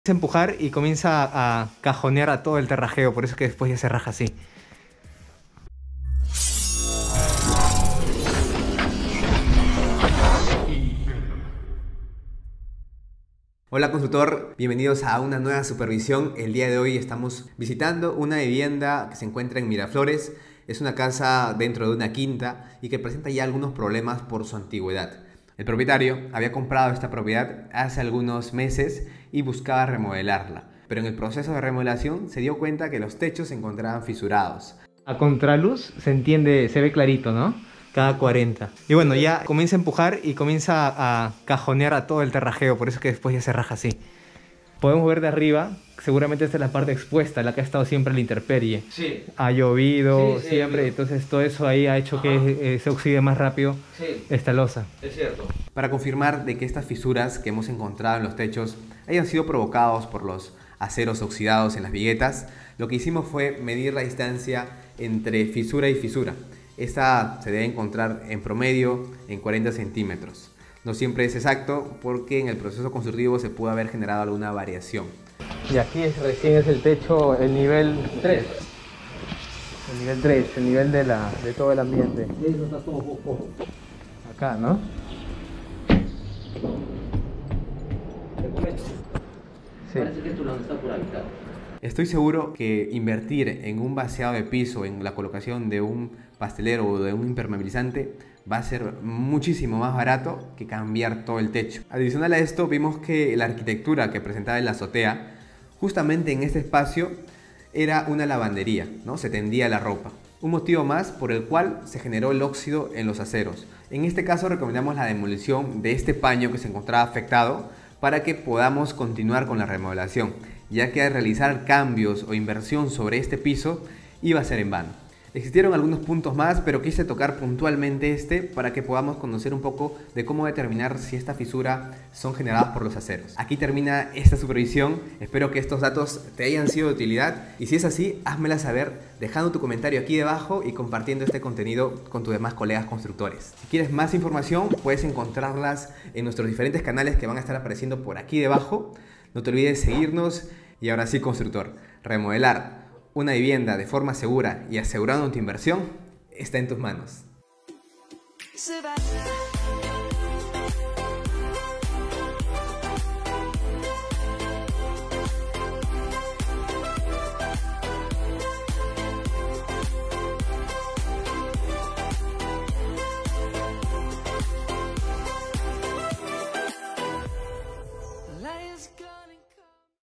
A empujar y comienza a cajonear a todo el terrajeo, por eso es que después ya se raja así. Hola constructor, bienvenidos a una nueva supervisión. El día de hoy estamos visitando una vivienda que se encuentra en Miraflores. Es una casa dentro de una quinta y que presenta ya algunos problemas por su antigüedad. El propietario había comprado esta propiedad hace algunos meses y buscaba remodelarla, pero en el proceso de remodelación se dio cuenta que los techos se encontraban fisurados. A contraluz se entiende, se ve clarito, ¿no? Cada 40. Y bueno, ya comienza a empujar y comienza a cajonear a todo el terrajeo, por eso es que después ya se raja así. Podemos ver de arriba, seguramente esta es la parte expuesta, la que ha estado siempre en la intemperie. Sí. Ha llovido Sí, siempre, entonces todo eso ahí ha hecho que se oxide más rápido esta losa. Es cierto. Para confirmar de que estas fisuras que hemos encontrado en los techos hayan sido provocados por los aceros oxidados en las viguetas, lo que hicimos fue medir la distancia entre fisura y fisura. Esta se debe encontrar en promedio en 40 centímetros. No siempre es exacto porque en el proceso constructivo se pudo haber generado alguna variación. Y aquí recién es el techo, el nivel 3. El nivel 3, el nivel de todo el ambiente. Eso está todo poco. Acá, ¿no? Sí. Parece que esto no está por habitar. Estoy seguro que invertir en un vaciado de piso, en la colocación de un pastelero o de un impermeabilizante, va a ser muchísimo más barato que cambiar todo el techo. Adicional a esto, vimos que la arquitectura que presentaba en la azotea, justamente en este espacio, era una lavandería, ¿no? Se tendía la ropa. Un motivo más por el cual se generó el óxido en los aceros. En este caso recomendamos la demolición de este paño que se encontraba afectado para que podamos continuar con la remodelación, ya que al realizar cambios o inversión sobre este piso iba a ser en vano. Existieron algunos puntos más, pero quise tocar puntualmente este para que podamos conocer un poco de cómo determinar si esta fisura son generadas por los aceros. Aquí termina esta supervisión, espero que estos datos te hayan sido de utilidad y si es así, házmela saber dejando tu comentario aquí debajo y compartiendo este contenido con tus demás colegas constructores. Si quieres más información, puedes encontrarlas en nuestros diferentes canales que van a estar apareciendo por aquí debajo. No te olvides seguirnos y ahora sí, constructor, remodelar una vivienda de forma segura y asegurando tu inversión está en tus manos.